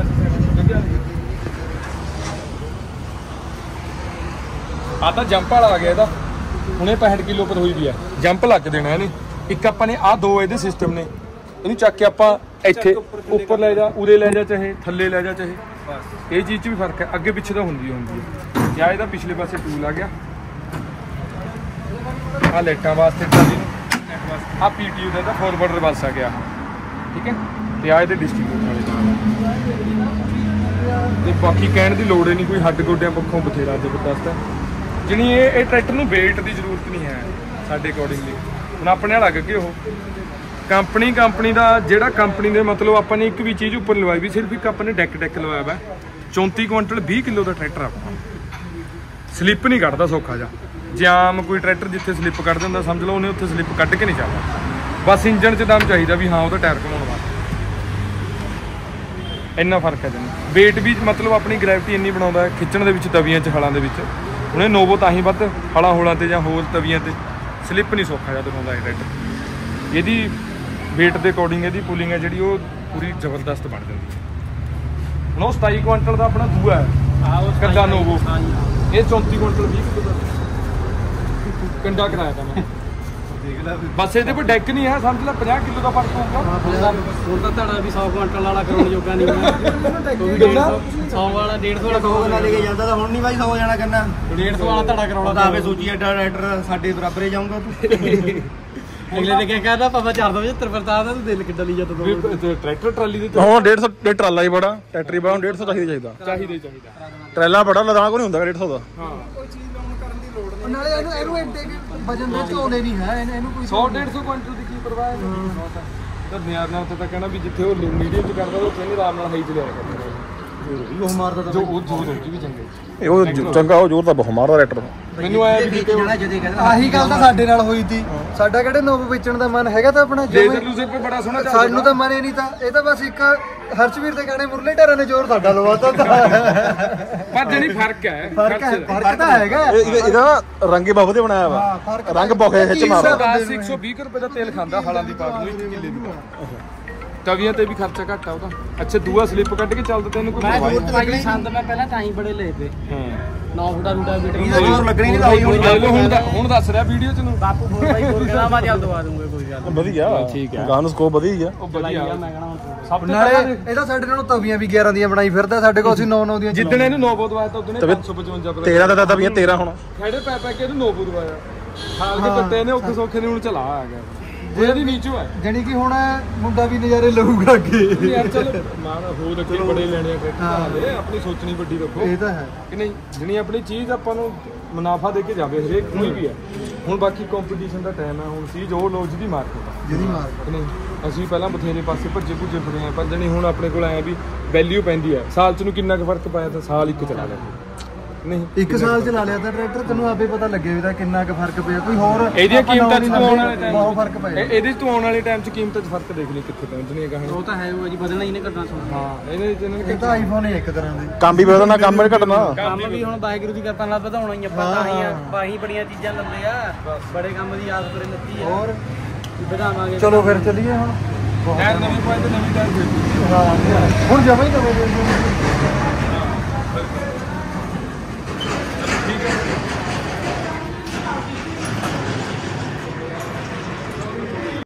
ਆ ਤਾਂ ਜੰਪ ਵਾਲਾ ਆ ਗਿਆ ਇਹਦਾ ਹੁਣੇ ਪੈਂਹਠ ਕਿਲੋ ਪਰ ਹੋਈ ਵੀ ਹੈ ਜੰਪ ਲੱਗ ਦੇਣਾ ਇਹਨੇ। ਇੱਕ ਆਪਾਂ ਨੇ ਆਹ ਦੋ ਇਹਦੇ ਸਿਸਟਮ ਨੇ ਇਹਨੂੰ ਚੱਕ ਕੇ ਆਪਾਂ ਇੱਥੇ ਉੱਪਰ ਲੈ ਜਾ ਉਰੇ ਲੈ ਜਾ ਚਾਹੇ ਥੱਲੇ ਲੈ ਜਾ ਚਾਹੇ ਇਹ ਚੀਜ਼ 'ਚ ਵੀ ਫਰਕ ਹੈ ਅੱਗੇ ਪਿੱਛੇ ਤਾਂ ਹੁੰਦੀ ਹੁੰਦੀ ਹੈ। ਜਾਂ ਇਹਦਾ ਪਿਛਲੇ ਪਾਸੇ ਟੂਲ ਆ ਗਿਆ ਆ ਲਾਈਟਾਂ ਵਾਸਤੇ ਟਰਾਲੀ ਨੂੰ ਆ ਪੀਟੀਯੂ ਦਾ ਫਾਰਵਰਡ ਰਿਵਰਸ ਆ ਗਿਆ ਠੀਕ ਹੈ ਤੇ ਆ ਇਹਦੇ ਡਿਸਟ੍ਰੀਬਿਊਟਰ ਵਾਲੇ ਤੇ ਬਾਕੀ ਕਹਿਣ ਦੀ ਲੋੜ ਹੀ ਨਹੀਂ ਕੋਈ ਹੱਡ ਗੋਡਿਆਂ ਪੱਖੋਂ ਬਥੇਰਾ ਜ਼ਬਰਦਸਤ ਹੈ ਜਿਹਨੀ ਇਹ ਇਹ ਟਰੈਕਟਰ ਨੂੰ ਵੇਟ ਦੀ ਜ਼ਰੂਰਤ ਨਹੀਂ ਹੈ ਸਾਡੇ ਅਕੋਰਡਿੰਗਲੀ। ਹੁਣ ਆਪਣੇ ਨਾਲ ਲੱਗ ਕੇ ਉਹ ਕੰਪਨੀ ਕੰਪਨੀ ਦਾ ਜਿਹੜਾ ਕੰਪਨੀ ਦੇ ਮਤਲਬ ਆਪਾਂ ਨੇ ਇੱਕ ਵੀ ਚੀਜ਼ ਉੱਪਰ ਲਵਾਈ ਵੀ ਸਿਰਫ ਇੱਕ ਆਪਾਂ ਨੇ ਡੈਕ ਡੈਕ ਲਵਾਇਆ ਵਾ ਚੌਂਤੀ ਕੁਇੰਟਲ ਵੀਹ ਕਿਲੋ ਦਾ ਟਰੈਕਟਰ ਆਪਣਾ ਸਲਿੱਪ ਨਹੀਂ ਕੱਢਦਾ ਸੌਖਾ ਜਿਹਾ। ਜੇ ਆਮ ਕੋਈ ਟਰੈਕਟਰ ਜਿੱਥੇ ਸਲਿੱਪ ਕੱਢ ਦਿੰਦਾ ਸਮਝ ਲਓ ਉਹਨੇ ਉੱਥੇ ਸਲਿੱਪ ਕੱਢ ਕੇ ਨਹੀਂ ਚੱਲਦਾ ਬਸ ਇੰਜਣ 'ਚ ਦਮ ਚਾਹੀਦਾ ਵੀ ਹਾਂ ਉਹਦਾ ਟਾਇਰ ਘੁਮਾਉਣ ਵਾਸਤੇ ਇੰਨਾ ਫਰਕ ਹੈ ਜਨ। ਵੇਟ ਵੀ ਮਤਲਬ ਆਪਣੀ ਗ੍ਰੈਵਿਟੀ ਇੰਨੀ ਬਣਾਉਂਦਾ ਹੈ ਖਿੱਚਣ ਦੇ ਵਿੱਚ ਤਵੀਆਂ 'ਚ ਹਲਾਂ ਦੇ ਵਿੱਚ ਉਹਨੇ ਨੋਵੋ ਤਾਂ ਹੀ ਵੱਧ ਹਲਾਂ ਹੋਲਾਂ ਤੇ ਜਾਂ ਹੋਰ ਤਵੀਆਂ ਤੇ ਸਲਿੱਪ ਨਹੀਂ ਸੌਖਾ ਜਿਹਾ ਦਿਖਾਉਂਦਾ ਇਹ ਟਰੈਕਟਰ। ਇਹਦੀ ਵੇਟ ਦੇ ਅਕੋਰਡਿੰਗ ਇਹਦੀ ਪੁਲਿੰਗ ਹੈ ਜਿਹੜੀ ਉਹ ਪੂਰੀ ਜ਼ਬਰਦਸਤ ਬਣ ਜਾਂਦੀ ਹੈ। ਹੁਣ ਉਹ ਸਤਾਈ ਕੁਇੰਟਲ ਦਾ ਆਪਣਾ ਦੂਆ ਹੈ ਕੱਲਾ ਨੋਵੋ ਇਹ ਚੌਂਤੀ ਕੁਇੰਟਲ ਵੀਹ ਕਿਲੋ ਦਾ ਕੰਡਾ ਕਰਾਇਆ ਤਾਂ ਮੈਂ ਦੇਖ ਲੈ ਬਸ ਇਹਦੇ ਪਰ ਡੈਕ ਨਹੀਂ ਹੈ ਸਮਝ ਲੈ ਪੰਜਾਹ ਕਿਲੋ ਦਾ ਫਰਕ ਹੋਊਗਾ। ਹੁਣ ਤਾਂ ਧੜਾ ਵੀ ਸੌ ਕੁਇੰਟਲ ਵਾਲਾ ਕਰਾਉਣ ਜੋਗਾ ਨਹੀਂ ਸੌ ਵਾਲਾ ਡੇਢ ਸੌ ਵਾਲਾ ਸੌ ਗੱਲਾਂ ਲੈ ਕੇ ਜਾਂਦਾ ਤਾਂ ਹੁਣ ਨਹੀਂ ਬਾਈ ਸੌ ਜਾਣਾ ਕਰਨਾ ਡੇਢ ਸੌ ਵਾਲਾ ਧੜਾ ਕਰਾਉਣਾ ਤਾਂ ਆਪੇ ਸੋਚੀ ਐਡਾ ਰਾਈਡਰ ਸਾਡੇ ਬਰਾਬਰ ਹੀ ਜਾਊਗਾ ਤੂੰ। ਅਗਲੇ ਨੇ ਕਿਹਾ ਕਹਿੰਦਾ ਪਾਪਾ ਚਾਰ ਸੌ ਪਝੱਤਰ ਪਰਤਾਪ ਦਾ ਤੂੰ ਦਿਲ ਕਿੱਦਾਂ ਲਈ ਜਾਂਦਾ ਟਰੈਕਟਰ ਟਰਾਲੀ ਦੇ ਹੁਣ ਡੇਢ ਸੌ ਦੇ ਟਰਾਲਾ ਹੀ ਬੜਾ ਟਰੈਕਟਰੀ ਬੜਾ ਡੇਢ ਸੌ ਚਾਹੀਦਾ ਚਾਹੀਦਾ ਚਾਹੀਦਾ ਚਾਹੀਦਾ ਟਰੈਲਾ ਬੜਾ ਲਦਾਣਾ ਕੋਈ ਨਹੀਂ ਹੁੰਦਾ ਡੇਢ ਸੌ ਦਾ। ਹਾਂ ਨਾਲੇ ਇਹਨੂੰ ਇਹਨੂੰ ਐਡੇ ਵਜਨ ਦੇ ਝੋਲੇ ਨਹੀਂ ਹੈ ਇਹਨੇ- ਇਹਨੂੰ ਕੋਈ ਸੌ ਡੇਢ ਸੌ ਕੁਇੰਟਲ ਦੀ ਕੀ ਪਰਵਾਹ ਹੈ ਤਾਂ ਨਿਆਰ ਨਾਲ ਤਾਂ ਕਹਿਣਾ ਵੀ ਜਿੱਥੇ ਉਹ ਮੀਡੀਅਮ ਚ ਕਰਦਾ ਉਹ ਕਹਿੰਦੇ ਆਰਾਮ ਨਾਲ ਹਾਈ ਚ ਲਿਆ ਕਰਦਾ ਉਹ ਮਾਰਦਾ ਤਾਂ ਜੋ ਉਹ ਜ਼ੋਰ ਹੋਊਗੀ ਵੀ ਚੰਗੇ ਇਹ ਉਹ ਜ- ਚੰਗਾ ਉਹ ਜ਼ੋਰ ਤਾਂ ਬਹੁਤ ਮਾਰਦਾ ਰੈਕਟਰ ਮੈਨੂੰ ਆਇਆ ਵੀ ਕਿਤੇ ਆਹੀ ਗੱਲ ਤਾਂ ਸਾਡੇ ਨਾਲ ਹੋਈ ਸੀ ਸਾਡਾ ਕਿਹੜੇ ਨੋਬ ਵੇਚਣ ਦਾ ਮਨ ਹੈਗਾ ਤਾਂ ਆਪਣਾ ਲੇਜ਼ਰ ਲੂਜ਼ਰ ਤੇ ਬੜਾ ਸੋਹਣਾ ਚੱਲਦਾ ਸਾਨੂੰ ਤਾਂ ਮਨ ਹੀ ਨਹੀਂ ਤਾਂ ਇਹ ਤਾਂ ਬਸ ਇੱਕ ਹਰਸ਼ਵੀਰ ਦੇ ਗਾਣੇ ਮੁਰਲੇ ਢਾਰਾਂ ਨੇ ਜ਼ੋਰ ਸਾਡਾ ਲਵਾਤਾ ਤਾਂ ਪਰ ਜਣੀ ਫਰਕ ਹੈ ਫਰਕ ਹੈ ਫਰਕ ਤਾਂ ਹੈਗਾ ਇਹਦਾ ਇਹਦਾ ਨਾ ਰੰਗ ਹੀ ਬਹੁਤ ਵਧੀਆ ਬਣਾਇਆ ਵਾ ਫਰਕ ਰੰਗ ਬਹੁਤ ਖਿੱਚ ਮਾਰਦਾ ਦਸ ਇੱਕ ਸੌ ਵੀਹ ਰੁਪਏ ਦਾ ਤੇਲ ਖਾਂਦਾ ਹਾਲਾਂ ਦੀ ਪਾਟ ਨੂੰ ਇੱਕ ਕਿੱਲੇ ਦੀ ਤਵੀਆਂ ਤੇ ਵੀ ਖਰਚਾ ਘੱਟ ਆ ਉਹਦਾ ਅੱਛਾ ਦੂਆ ਸਲਿੱਪ ਕੱਢ ਕੇ ਚੱਲਦਾ ਤੈਨੂੰ ਕੋਈ ਮੈਂ ਪਰਵਾਹ ਜ਼ੋਰ ਤੇ ਲੱਗਣੀ ਸੰਦ ਮੈਂ ਪਹਿਲਾਂ ਤਾਂ ਹੀ ਬੜੇ ਲਏ ਪਏ ਹਾਂ ਨੌ ਫੁੱਟਾ ਰੂਟਾ ਬੀਟਰ ਇਹਦਾ ਜ਼ੋਰ ਲੱਗਣੀ ਨਹੀਂ ਤਾਂ ਹੋਈ ਹੋਣੀ ਲੈ ਲਓ ਹੁਣ ਦਾ- ਹੁਣ ਦੱਸ ਰਿਹਾ ਵੀਡੀਓ ਚ ਨੂੰ ਬਾਪੂ ਫੋਰ ਬਾਈ ਫੋਰ ਕਹਿੰਦਾ ਮੈਂ ਜਲਦ ਦਵਾ ਦੂੰਗਾ ਕੋਈ ਗੱਲ ਵਧੀਆ ਠੀਕ ਹੈ। ਗਾਨ ਸਕੋਪ ਵਧੀਆ ਹੀ ਆ ਉਹ ਨਹੀਂ ਵਧੀਆ ਮੈਂ ਕਹਣਾ ਹੁਣ ਸਭ ਤੋਂ ਨਾਲੇ ਪਹਿਲਾਂ ਇਹਦਾ ਸਾਡੇ ਨਾਲੋਂ ਤਵੀਆਂ ਵੀ ਗਿਆਰਾਂ ਦੀਆਂ ਬਣਾਈ ਫਿਰਦਾ ਸਾਡੇ ਕੋਲ ਅਸੀਂ ਨੌ ਨੌ ਦੀਆਂ ਜਿੱਦਣ ਇਹਨੂੰ ਨੋਬੋ ਦਵਾਇਆ ਤਾਂ ਉਦੋਂ ਪੰਜ ਸੌ ਪਚਵੰਜਾ ਰੁਪਏ ਤੇਰਾ ਦਾ ਤਾਂ ਵੀ ਤੇਰਾ ਹੁਣ ਖੜੇ ਪੈ ਪੈ ਕੇ ਇਹਨੂੰ ਨੋਬੋ ਦਵਾਇਆ ਹਾਲ ਕੇ ਦਿੱਤੇ ਨੇ ਔਖੇ ਸੌਖੇ ਨੇ ਹੁਣ ਚਲਾ ਆ ਗਿਆ ਇਹਦੀ ਨੀਚੋ ਹੈ ਜਾਣੀ ਕਿ ਹੁਣ ਮੁੰਡਾ ਵੀ ਨਜ਼ਾਰੇ ਲਊਗਾ ਅੱਗੇ ਯਾਰ ਚਲ ਮਾਰਾ ਹੋਰ ਅੱਗੇ ਬੜੇ ਲੈਣੇ ਆ ਟਰੈਕਟਰ ਦੇ ਆਪਣੀ ਸੋਚਣੀ ਵੱਡੀ ਰੱਖੋ ਇਹ ਤਾਂ ਹੈ ਕਿ ਨਹੀਂ ਜਣੀ ਆਪਣੀ ਚੀਜ਼ ਆਪਾਂ ਨੂੰ ਮੁਨਾਫਾ ਦੇ ਕੇ ਜਾਵੇ ਹਰੇਕ ਕੋਈ ਵੀ ਹੈ ਹੁਣ ਬਾਕੀ ਕੰਪੀਟੀਸ਼ਨ ਦਾ ਟਾਈਮ ਹੈ ਹੁਣ ਸੀ ਜੋ ਲੋਜ ਦੀ ਮਾਰਕੀਟ ਹੈ ਜਿਹਦੀ ਮਾਰ ਕਿ ਨਹੀਂ ਅਸੀਂ ਪਹਿਲਾਂ ਬਥੇਰੇ ਪਾਸੇ ਭੱਜੇ ਭੁੱਜੇ ਫਿਰੇ ਆ ਪਰ ਜਣੀ ਹੁਣ ਆਪਣੇ ਕੋਲ ਆਇਆ ਵੀ ਵੈਲਿਊ ਪੈਂਦੀ ਹੈ ਸਾਲ ਚ ਨੂੰ ਕਿੰਨਾ ਕੁ ਫਰਕ ਪਾਇਆ ਤਾਂ ਸਾਲ ਇੱਕ ਚਲਾ ਲਿਆ ਨਹੀਂ ਇੱਕ ਸਾਲ ਚਲਾ ਲਿਆ ਤਾਂ ਟਰੈਕਟਰ ਤੈਨੂੰ ਆਪੇ ਪਤਾ ਲੱਗੇ ਵੀ ਤਾਂ ਕਿੰਨਾ ਕੁ ਫਰਕ ਪਿਆ ਕੋਈ ਹੋਰ ਇਹਦੀਆਂ ਆਪਾਂ ਕੀਮਤਾਂ ਚ ਨੌਂ ਤੂੰ ਆਉਣ ਵਾਲੇ ਬਹੁਤ ਟਾਈਮ ਫਰਕ ਪਿਆ ਇਹਦੇ ਚ ਤੂੰ ਆਉਣ ਵਾਲੇ ਟਾਈਮ ਚ ਕੀਮਤਾਂ ਚ ਫਰਕ ਦੇਖ ਲਈ ਕਿੱਥੇ ਪਹੁੰਚਣੀਆਂ ਕਹਾਣੀ ਉਹ ਤਾਂ ਹੈ ਉਹ ਜੀ ਬਦਲਣਾ ਹੀ ਨਹੀਂ ਕਰਨਾ ਸੋਚ ਹਾਂ ਇਹਦੇ ਚ ਇਹਨਾਂ ਨੇ ਇਹ ਤਾਂ ਆਈਫੋਨ ਹੈ ਇੱਕ ਤਰ੍ਹਾਂ ਦੇ ਕੰਮ ਵੀ ਵਧਣਾ ਕੰਮ ਵੀ ਘਟਣਾ ਕੰਮ ਵੀ ਹੁਣ ਵਾਹਿਗੁਰੂ ਦੀ ਕਿਰਪਾ ਨਾਲ ਵਧਾਉਣਾ ਹੀ ਆਪਾਂ ਤਾਂ ਹੀ ਆ ਬਾਹੀ ਬੜੀਆਂ ਚੀਜ਼ਾਂ ਲੈਂਦੇ ਆ ਬੜੇ ਕੰਮ ਦੀ ਆਸ ਕਰੇ ਲੱਤੀ ਆ ਹੋਰ ਵਧਾਵਾਂਗੇ ਚਲੋ ਫਿਰ ਚੱਲੀਏ ਹੁਣ ਟਾਇਰ ਨਵੀਂ ਪਾਏ ਤੇ ਨਵੀਂ ਟਾਇਰ ਦੇ ਹਾਂ ਹੁਣ ਜਮਾ ਹੀ ਕਰੇ